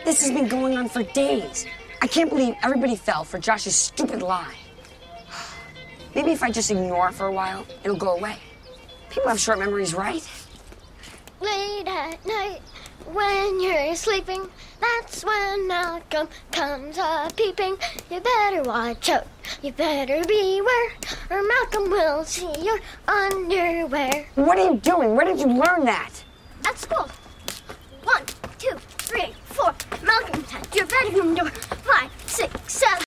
This has been going on for days. I can't believe everybody fell for Josh's stupid lie. Maybe if I just ignore it for a while, it'll go away. People have short memories, right? Late at night, when you're sleeping, that's when Malcolm comes a-peeping. You better watch out, you better beware, or Malcolm will see your underwear. What are you doing? Where did you learn that? At school. 1, 2, 3, 4. Malcolm's at your bedroom door. 5, 6, 7.